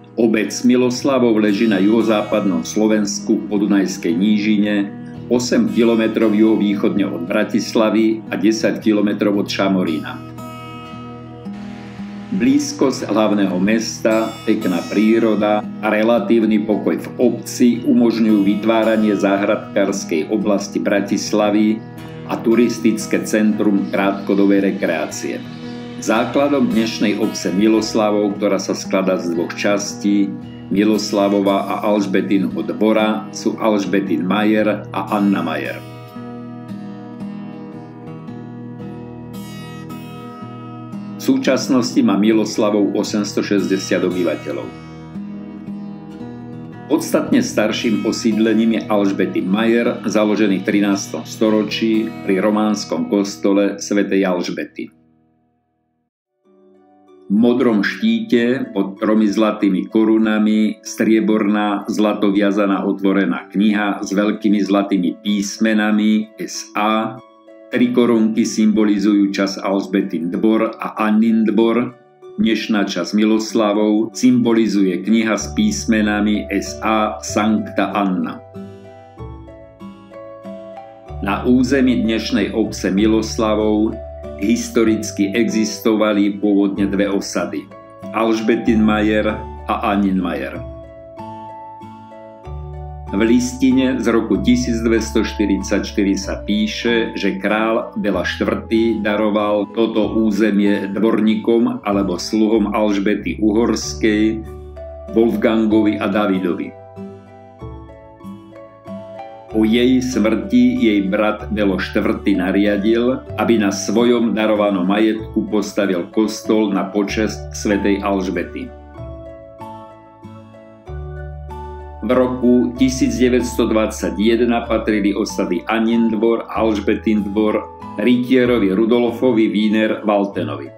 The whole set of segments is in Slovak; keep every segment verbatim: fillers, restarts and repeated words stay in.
Obec Miloslavov leží na juhozápadnom Slovensku v Podunajskej nížine, osem kilometrov juhovýchodne od Bratislavy a desať kilometrov od Šamorína. Blízkosť hlavného mesta, pekná príroda a relatívny pokoj v obci umožňujú vytváranie záhradkárskej oblasti Bratislavy a turistické centrum krátkodobej rekreácie. Základom dnešnej obce Miloslavov, ktorá sa skladá z dvoch častí, Miloslavova a Alžbetinho dvora, sú Alžbetin Majer a Anna Majer. V súčasnosti má Miloslavov osemstošesťdesiat obyvateľov. Podstatne starším osídlením je Alžbetin Majer, založený v trinástom storočí pri románskom kostole svätej Alžbety. V modrom štíte pod tromi zlatými korunami strieborná zlatoviazaná otvorená kniha s veľkými zlatými písmenami es á. Tri korunky symbolizujú čas Alžbetin dvor a Annin dvor. Dnešná časť Miloslavov symbolizuje kniha s písmenami es á Sancta Anna. Na území dnešnej obce Miloslavov historicky existovali pôvodne dve osady, Alžbetin Majer a Annin Majer. V listine z roku tisícdvestoštyridsaťštyri sa píše, že král Bela štvrtý daroval toto územie dvorníkom alebo sluhom Alžbety Uhorskej, Wolfgangovi a Davidovi. Po jej smrti jej brat Belo štvrtý nariadil, aby na svojom darovanom majetku postavil kostol na počesť svätej Alžbety. V roku tisícdeväťstodvadsaťjeden patrili osady Annin dvor a Alžbetin dvor rytierovi Rudolfovi Wiener Waltenovi.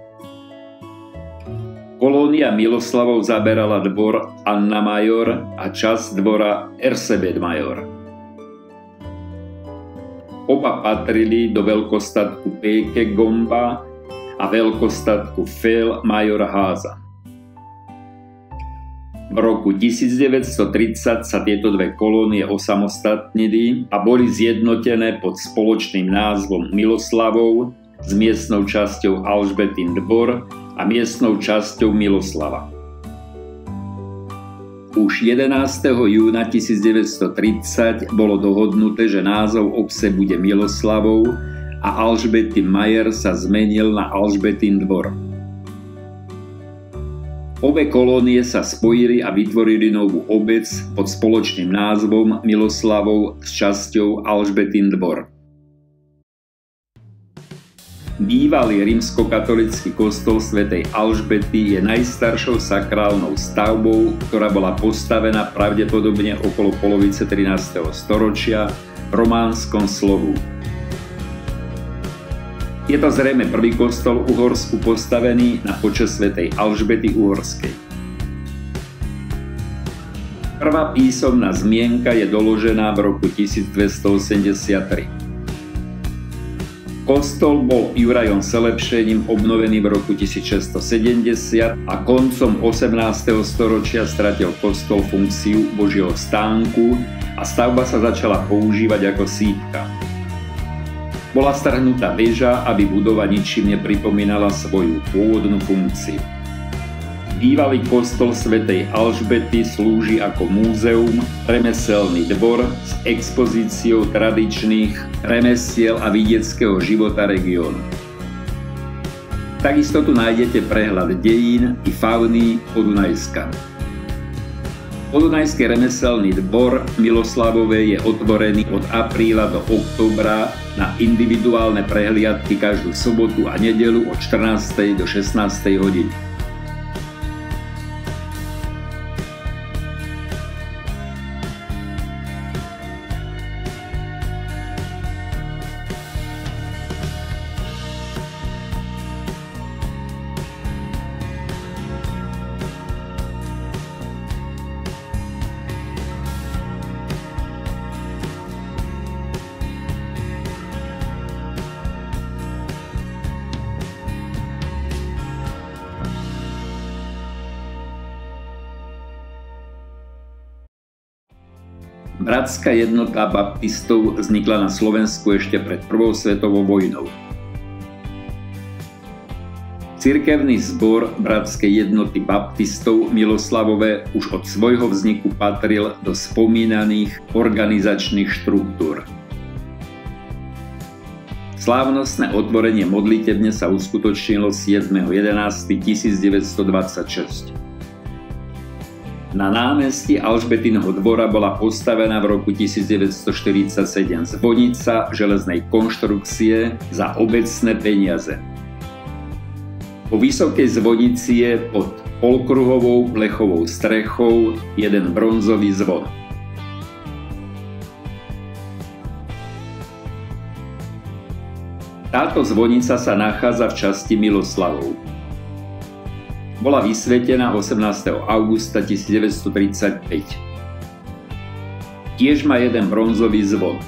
Kolónia Miloslavov zaberala dvor Anna Major a časť dvora Erzsébet Major. Oba patrili do veľkostatku Péke Gomba a veľkostatku Fél Major Háza. V roku tisícdeväťstotridsať sa tieto dve kolónie osamostatnili a boli zjednotené pod spoločným názvom Miloslavov s miestnou časťou Alžbetin dvor a miestnou časťou Miloslava. Už jedenásteho júna tisícdeväťstotridsať bolo dohodnuté, že názov obce bude Miloslavov a Alžbetin Majer sa zmenil na Alžbetin dvor. Obe kolónie sa spojili a vytvorili novú obec pod spoločným názvom Miloslavov s časťou Alžbetin dvor. Bývalý rímskokatolícky kostol svätej Alžbety je najstaršou sakrálnou stavbou, ktorá bola postavená pravdepodobne okolo polovice trinásteho storočia v románskom Slovu. Je to zrejme prvý kostol v Uhorsku postavený na počesť svätej Alžbety Uhorskej. Prvá písomná zmienka je doložená v roku tisícdvestoosemdesiattri. Kostol bol Jurajom Selepšením obnovený v roku tisícšesťstosedemdesiat a koncom osemnásteho storočia stratil kostol funkciu Božieho stánku a stavba sa začala používať ako sípka. Bola strhnutá väža, aby budova ničím nepripomínala svoju pôvodnú funkciu. Bývalý kostol svätej Alžbety slúži ako múzeum, remeselný dvor s expozíciou tradičných remesiel a vidieckého života regiónu. Takisto tu nájdete prehľad dejín i fauny Podunajska. Podunajský remeselný dvor Miloslavove je otvorený od apríla do októbra na individuálne prehliadky každú sobotu a nedeľu od štrnástej do šestnástej hodiny. Bratská jednota baptistov vznikla na Slovensku ešte pred prvou svetovou vojnou. Cirkevný zbor Bratskej jednoty baptistov Miloslavové už od svojho vzniku patril do spomínaných organizačných štruktúr. Slávnostné otvorenie modlitebne sa uskutočnilo siedmeho jedenásteho tisícdeväťstodvadsaťšesť. Na námestí Alžbetinho dvora bola postavená v roku tisícdeväťstoštyridsaťsedem zvonica železnej konštrukcie za obecné peniaze. Po vysokej zvonici je pod polkruhovou plechovou strechou jeden bronzový zvon. Táto zvonica sa nachádza v časti Miloslavov. Bola vysvetená osemnásteho augusta tisícdeväťstotridsaťpäť. Tiež má jeden bronzový zvon.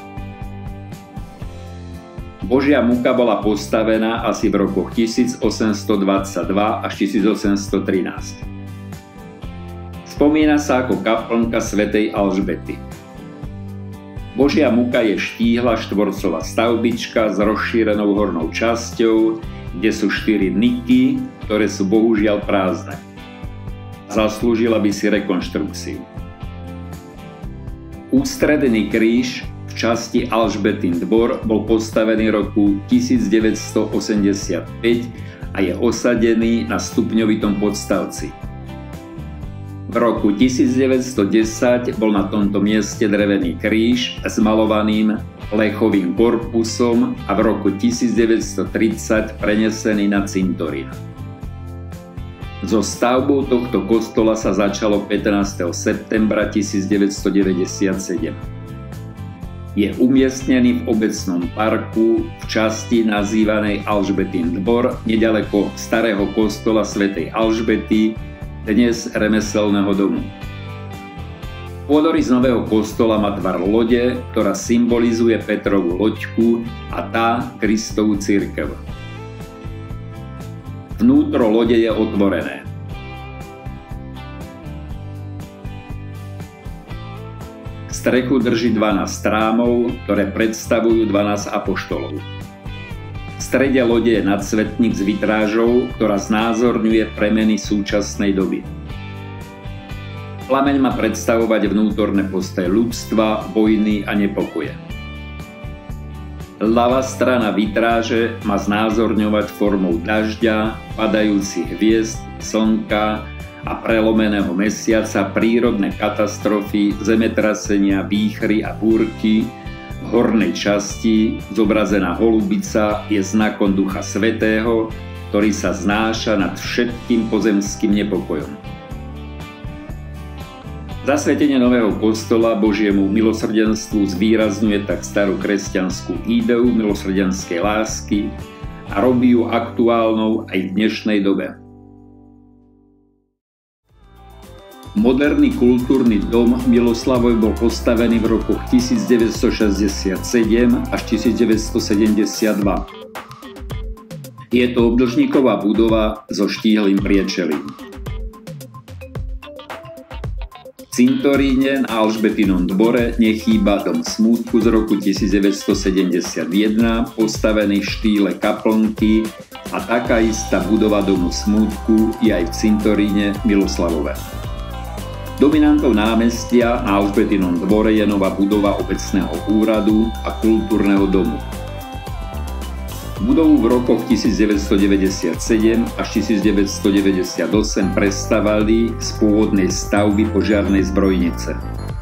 Božia muka bola postavená asi v rokoch tisícosemstodvadsaťdva až tisícosemstotrinásť. Spomína sa ako kaplnka svätej Alžbety. Božia muka je štíhla štvorcová stavbička s rozšírenou hornou časťou, kde sú štyri niky, ktoré sú bohužiaľ prázdne. Zaslúžila by si rekonštrukciu. Ústredný kríž v časti Alžbetin dvor bol postavený roku tisícdeväťstoosemdesiatpäť a je osadený na stupňovitom podstavci. V roku tisícdeväťstodesať bol na tomto mieste drevený kríž s malovaným plechovým korpusom a v roku tisícdeväťstotridsať prenesený na cintorín. So stavbou tohto kostola sa začalo pätnásteho septembra tisícdeväťstodeväťdesiatsedem. Je umiestnený v obecnom parku v časti nazývanej Alžbetin dvor neďaleko starého kostola svätej Alžbety, dnes remeselného domu. Pôdorys nového kostola má tvar lode, ktorá symbolizuje Petrovú loďku a tá Kristovu cirkev. Vnútro lode je otvorené. Strechu drží dvanásť strámov, ktoré predstavujú dvanásť apoštolov. V strede lode je nadsvetník s vitrážou, ktorá znázorňuje premeny súčasnej doby. Plameň má predstavovať vnútorné postoje ľudstva, vojny a nepokoje. Ľavá strana vitráže má znázorňovať formou dažďa, padajúcich hviezd, slnka a prelomeného mesiaca prírodné katastrofy, zemetrasenia, výchry a búrky. V hornej časti zobrazená holubica je znakom Ducha Svätého, ktorý sa znáša nad všetkým pozemským nepokojom. Zasvetenie nového kostola Božiemu milosrdenstvu zvýrazňuje tak starú kresťanskú ideu milosrdenskej lásky a robí ju aktuálnou aj v dnešnej dobe. Moderný kultúrny dom Miloslavov bol postavený v rokoch tisícdeväťstošesťdesiatsedem až tisícdeväťstosedemdesiatdva. Je to obdĺžniková budova so štíhlym priečelím. V cintoríne na Alžbetinom dvore nechýba dom smútku z roku tisícdeväťstosedemdesiatjeden, postavený v štýle kaplnky, a taká istá budova domu smútku je aj v cintoríne Miloslavové. Dominantou námestia na Alžbetinom dvore je nová budova obecného úradu a kultúrneho domu. Budovu v rokoch tisícdeväťstodeväťdesiatsedem až tisícdeväťstodeväťdesiatosem prestavali z pôvodnej stavby požiarnej zbrojnice.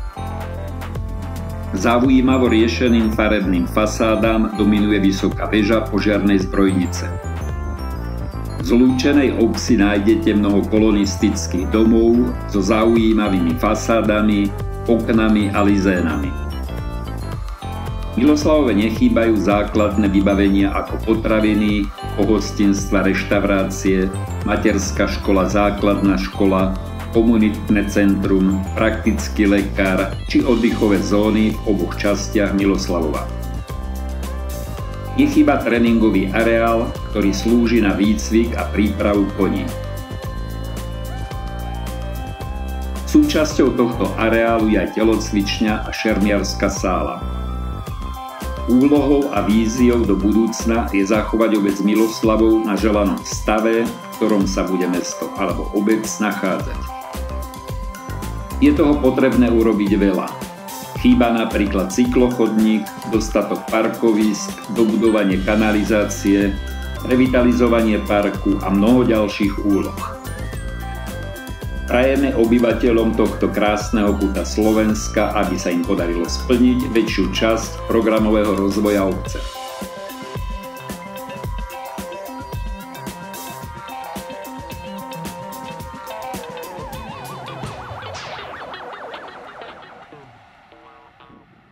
Zaujímavo riešeným farebným fasádám dominuje vysoká väža požiarnej zbrojnice. V zlúčenej obci nájdete mnoho kolonistických domov so zaujímavými fasádami, oknami a lizénami. Miloslavove nechýbajú základné vybavenia ako potraviny, pohostinstva, reštaurácie, materská škola, základná škola, komunitné centrum, praktický lekár či oddychové zóny v oboch častiach Miloslavova. Nechýba tréningový areál, ktorý slúži na výcvik a prípravu koní. V Súčasťou tohto areálu je aj telocvičňa a šermiarska sála. Úlohou a víziou do budúcna je zachovať obec Miloslavov na želanom stave, v ktorom sa bude mesto alebo obec nachádzať. Je toho potrebné urobiť veľa. Chýba napríklad cyklochodník, dostatok parkovísk, dobudovanie kanalizácie, revitalizovanie parku a mnoho ďalších úloh. Prajeme obyvateľom tohto krásneho kúta Slovenska, aby sa im podarilo splniť väčšiu časť programového rozvoja obce.